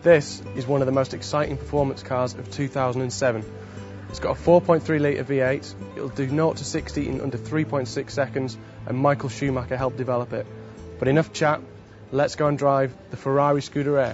This is one of the most exciting performance cars of 2007. It's got a 4.3 litre V8, it'll do 0 to 60 in under 3.6 seconds, and Michael Schumacher helped develop it. But enough chat, let's go and drive the Ferrari Scuderia.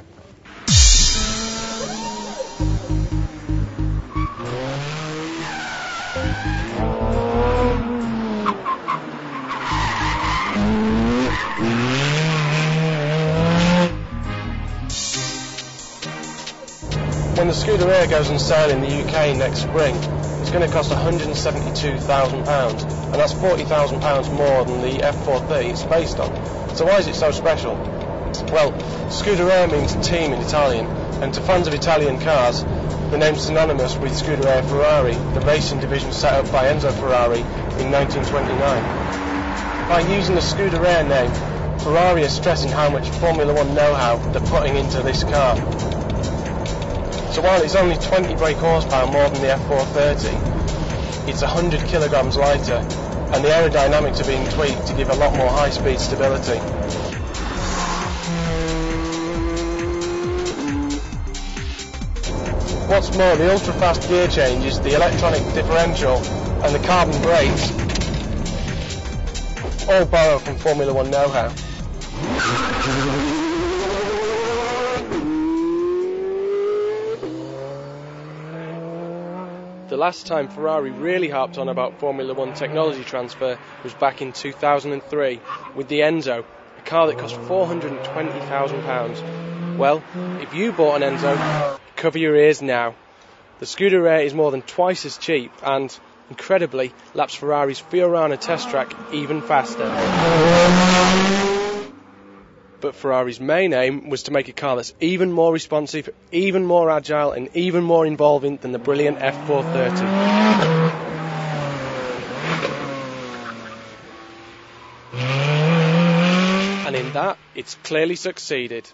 When the Scuderia goes on sale in the UK next spring, it's going to cost £172,000, and that's £40,000 more than the F430 it's based on. So why is it so special? Well, Scuderia means team in Italian, and to fans of Italian cars, the name's synonymous with Scuderia Ferrari, the racing division set up by Enzo Ferrari in 1929. By using the Scuderia name, Ferrari is stressing how much Formula 1 know-how they're putting into this car. So while it's only 20 brake horsepower more than the F430, it's 100 kilograms lighter, and the aerodynamics are being tweaked to give a lot more high-speed stability. What's more, the ultra-fast gear changes, the electronic differential and the carbon brakes all borrow from Formula 1 know-how. The last time Ferrari really harped on about Formula 1 technology transfer was back in 2003 with the Enzo, a car that cost £420,000. Well, if you bought an Enzo, cover your ears now. The Scuderia is more than twice as cheap and, incredibly, laps Ferrari's Fiorano test track even faster. But Ferrari's main aim was to make a car that's even more responsive, even more agile and even more involving than the brilliant F430. And in that, it's clearly succeeded.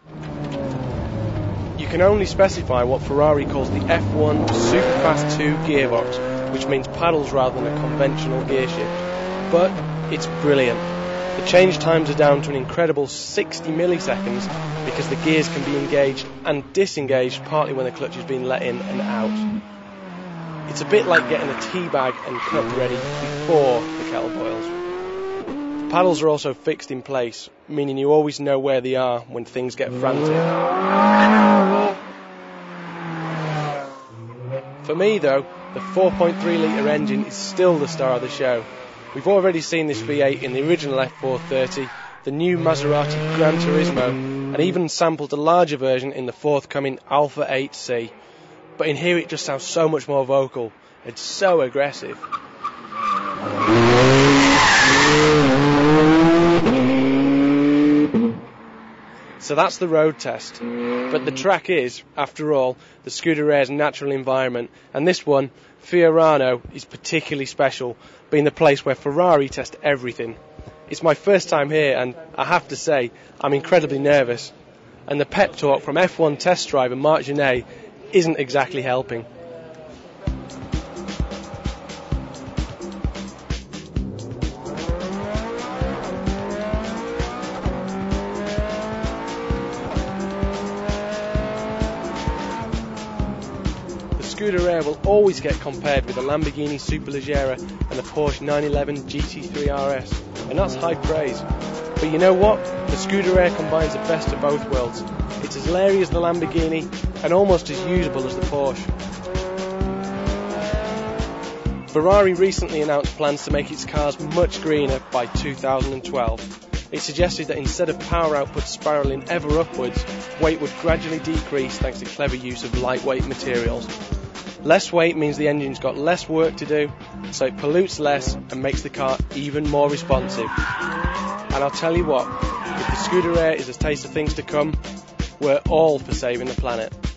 You can only specify what Ferrari calls the F1 Superfast 2 gearbox, which means paddles rather than a conventional gear shift. But it's brilliant. The change times are down to an incredible 60 milliseconds because the gears can be engaged and disengaged partly when the clutch is being let in and out. It's a bit like getting a tea bag and cup ready before the kettle boils. The paddles are also fixed in place, meaning you always know where they are when things get frantic. For me though, the 4.3 litre engine is still the star of the show. We've already seen this V8 in the original F430, the new Maserati Gran Turismo, and even sampled a larger version in the forthcoming Alpha 8C. But in here it just sounds so much more vocal. It's so aggressive. So that's the road test. But the track is, after all, the Scuderia's natural environment, and this one, Fiorano, is particularly special, being the place where Ferrari test everything. It's my first time here, and I have to say, I'm incredibly nervous. And the pep talk from F1 test driver Marc Genet isn't exactly helping. The Scuderia will always get compared with the Lamborghini Superleggera and the Porsche 911 GT3 RS, and that's high praise. But you know what? The Scuderia combines the best of both worlds. It's as leery as the Lamborghini and almost as usable as the Porsche. Ferrari recently announced plans to make its cars much greener by 2012. It suggested that instead of power output spiralling ever upwards, weight would gradually decrease thanks to clever use of lightweight materials. Less weight means the engine's got less work to do, so it pollutes less and makes the car even more responsive. And I'll tell you what, if the Scuderia is a taste of things to come, we're all for saving the planet.